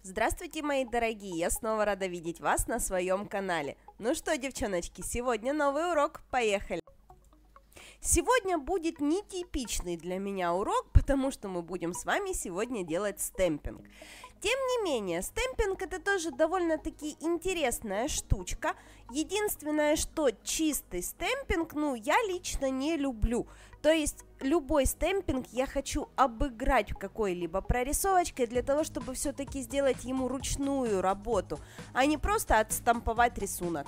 Здравствуйте, мои дорогие! Я снова рада видеть вас на своем канале. Ну что, девчоночки, сегодня новый урок. Поехали! Сегодня будет нетипичный для меня урок, потому что мы будем с вами сегодня делать стемпинг. Тем не менее, стемпинг это тоже довольно-таки интересная штучка. Единственное, что чистый стемпинг, я лично не люблю. То есть любой стемпинг я хочу обыграть какой-либо прорисовочкой для того, чтобы все-таки сделать ему ручную работу, а не просто отстамповать рисунок.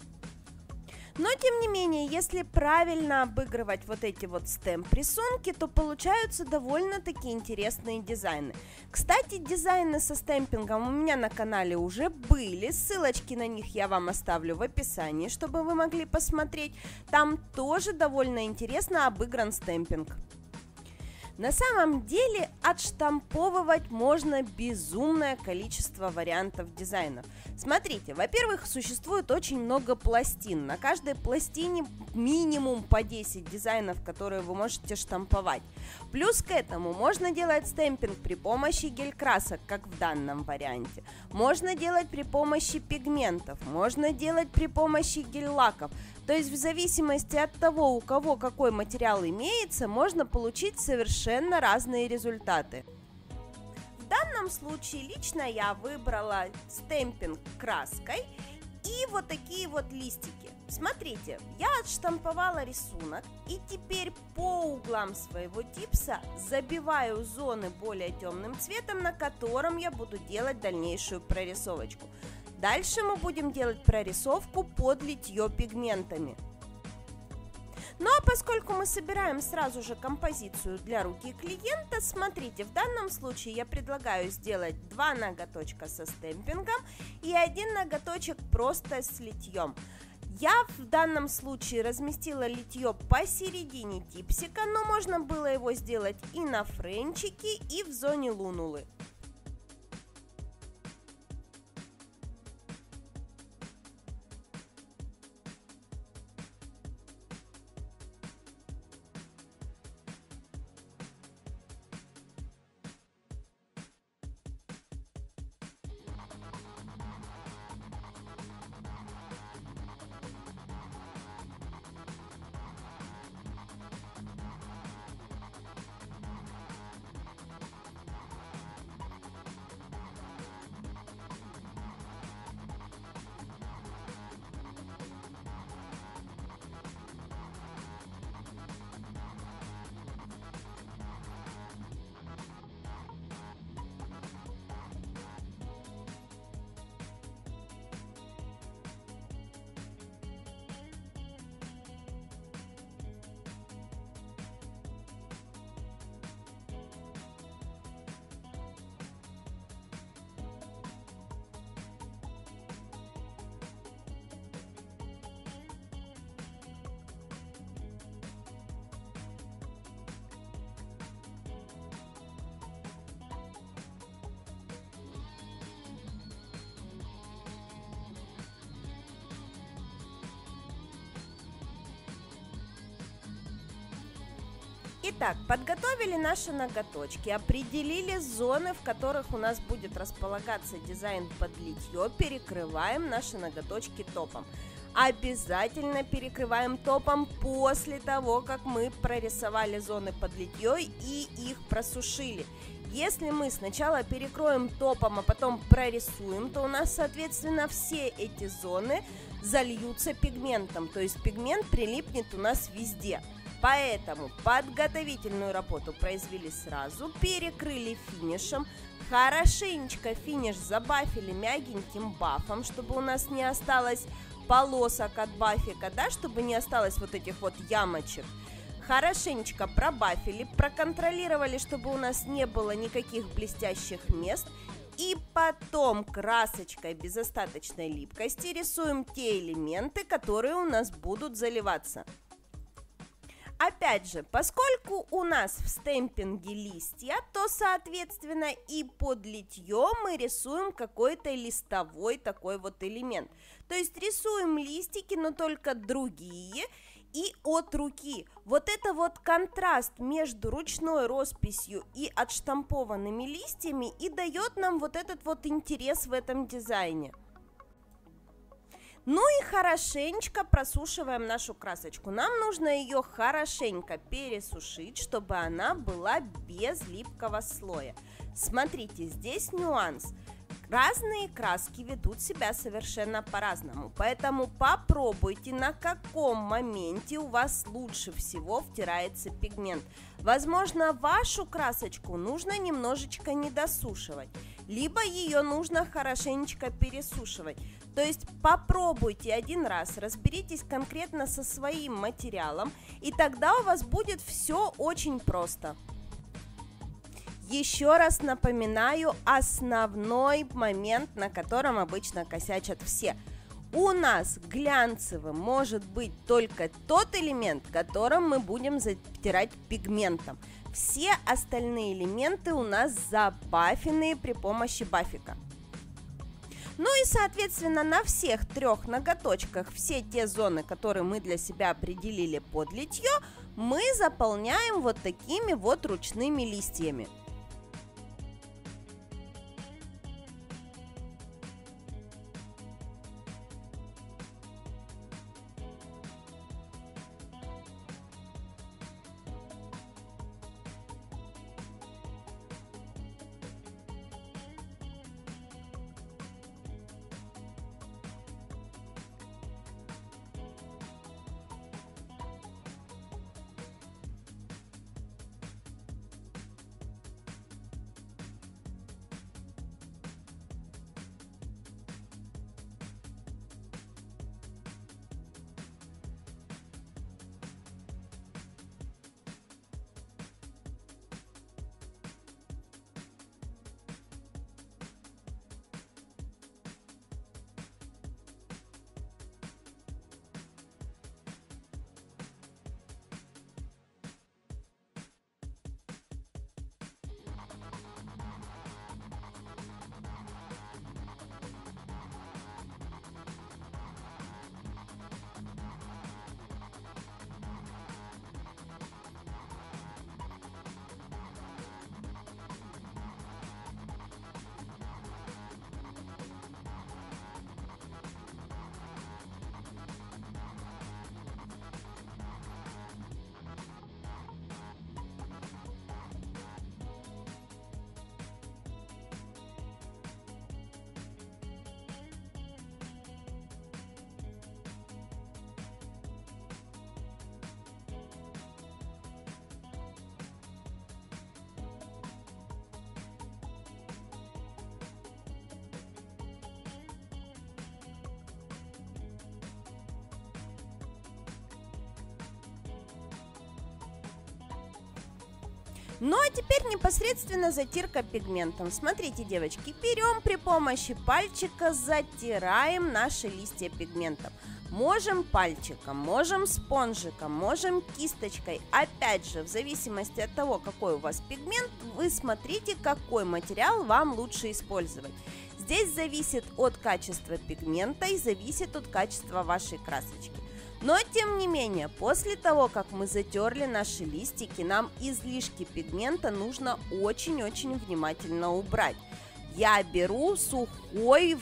Но, тем не менее, если правильно обыгрывать вот эти вот стемп-рисунки, то получаются довольно-таки интересные дизайны. Кстати, дизайны со стемпингом у меня на канале уже были, ссылочки на них я вам оставлю в описании, чтобы вы могли посмотреть. Там тоже довольно интересно обыгран стемпинг. На самом деле отштамповывать можно безумное количество вариантов дизайнов. Смотрите, во-первых, существует очень много пластин. На каждой пластине минимум по 10 дизайнов, которые вы можете штамповать. Плюс к этому можно делать стемпинг при помощи гель-красок, как в данном варианте. Можно делать при помощи пигментов, можно делать при помощи гель-лаков. То есть в зависимости от того, у кого какой материал имеется, можно получить совершенно разные результаты. В данном случае лично я выбрала стемпинг краской и вот такие вот листики. Смотрите, я отштамповала рисунок и теперь по углам своего типса забиваю зоны более темным цветом, на котором я буду делать дальнейшую прорисовочку. Дальше мы будем делать прорисовку под литье пигментами. Ну а поскольку мы собираем сразу же композицию для руки клиента, смотрите, в данном случае я предлагаю сделать 2 ноготочка со стемпингом и 1 ноготочек просто с литьем. Я в данном случае разместила литье посередине типсика, но можно было его сделать и на френчике, и в зоне лунулы. Итак, подготовили наши ноготочки, определили зоны, в которых у нас будет располагаться дизайн под литье, перекрываем наши ноготочки топом. Обязательно перекрываем топом после того, как мы прорисовали зоны под литье и их просушили. Если мы сначала перекроем топом, а потом прорисуем, то у нас, соответственно, все эти зоны зальются пигментом, то есть пигмент прилипнет у нас везде. Поэтому подготовительную работу произвели сразу, перекрыли финишем, хорошенечко финиш забафили мягеньким бафом, чтобы у нас не осталось полосок от бафика, чтобы не осталось вот этих вот ямочек. Хорошенечко пробафили, проконтролировали, чтобы у нас не было никаких блестящих мест. И потом красочкой без остаточной липкости рисуем те элементы, которые у нас будут заливаться. Опять же, поскольку у нас в стемпинге листья, то, соответственно, и под литье мы рисуем какой-то листовой такой вот элемент. То есть рисуем листики, но только другие. и от руки. Вот это вот контраст между ручной росписью и отштампованными листьями и дает нам вот этот вот интерес в этом дизайне. Ну и хорошенечко просушиваем нашу красочку. Нам нужно ее хорошенько пересушить, чтобы она была без липкого слоя. Смотрите, здесь нюанс. Разные краски ведут себя совершенно по-разному, поэтому попробуйте, на каком моменте у вас лучше всего втирается пигмент. Возможно, вашу красочку нужно немножечко недосушивать, либо ее нужно хорошенечко пересушивать. То есть попробуйте один раз, разберитесь конкретно со своим материалом, и тогда у вас будет все очень просто. Еще раз напоминаю основной момент, на котором обычно косячат все. У нас глянцевым может быть только тот элемент, которым мы будем затирать пигментом. Все остальные элементы у нас забафенные при помощи бафика. Ну и, соответственно, на всех трех ноготочках все те зоны, которые мы для себя определили под литье, мы заполняем вот такими вот ручными листьями. Ну а теперь непосредственно затирка пигментом. Смотрите, девочки, берем при помощи пальчика, затираем наши листья пигментом. Можем пальчиком, можем спонжиком, можем кисточкой. Опять же, в зависимости от того, какой у вас пигмент, вы смотрите, какой материал вам лучше использовать. Здесь зависит от качества пигмента и зависит от качества вашей красочки. Но, тем не менее, после того, как мы затерли наши листики, нам излишки пигмента нужно очень-очень внимательно убрать. Я беру сухой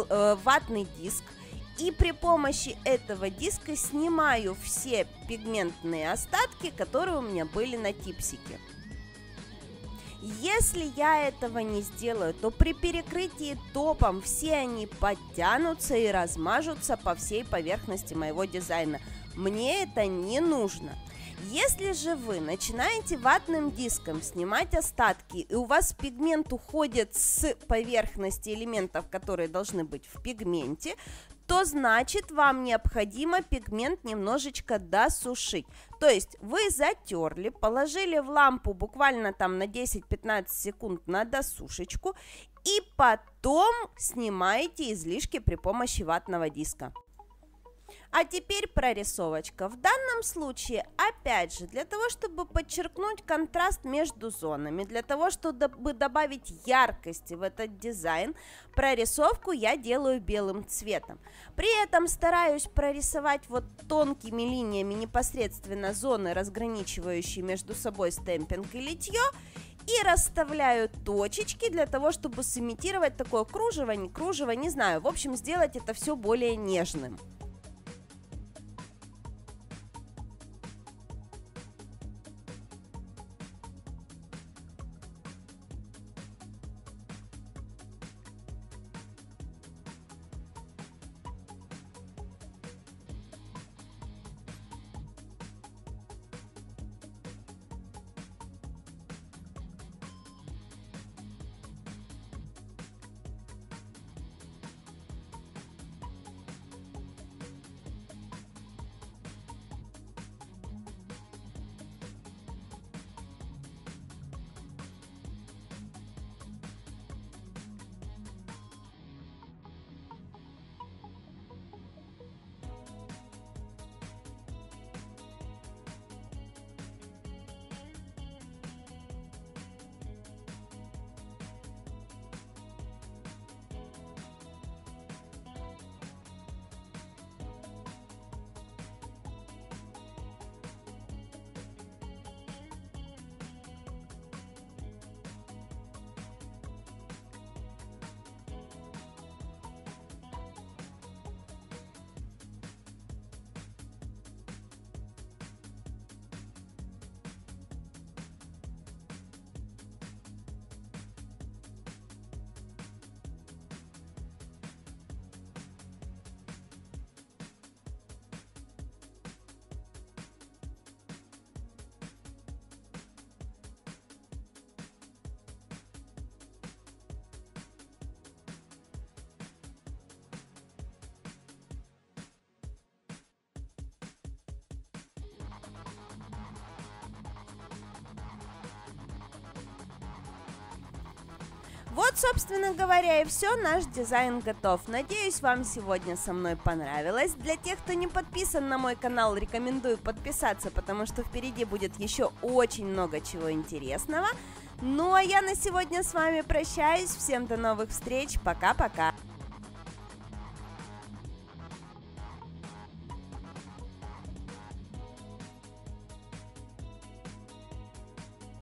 ватный диск и при помощи этого диска снимаю все пигментные остатки, которые у меня были на типсике. Если я этого не сделаю, то при перекрытии топом все они подтянутся и размажутся по всей поверхности моего дизайна. Мне это не нужно. Если же вы начинаете ватным диском снимать остатки, и у вас пигмент уходит с поверхности элементов, которые должны быть в пигменте, то значит вам необходимо пигмент немножечко досушить. То есть вы затерли, положили в лампу буквально там на 10-15 секунд на досушечку и потом снимаете излишки при помощи ватного диска. А теперь прорисовочка. В данном случае, опять же, для того, чтобы подчеркнуть контраст между зонами, для того, чтобы добавить яркости в этот дизайн, прорисовку я делаю белым цветом. При этом стараюсь прорисовать вот тонкими линиями непосредственно зоны, разграничивающие между собой стемпинг и литье, и расставляю точечки для того, чтобы сымитировать такое кружево, не знаю, в общем, сделать это все более нежным. Вот, собственно говоря, и все, наш дизайн готов. Надеюсь, вам сегодня со мной понравилось. Для тех, кто не подписан на мой канал, рекомендую подписаться, потому что впереди будет еще очень много чего интересного. Ну а я на сегодня с вами прощаюсь. Всем до новых встреч. Пока-пока.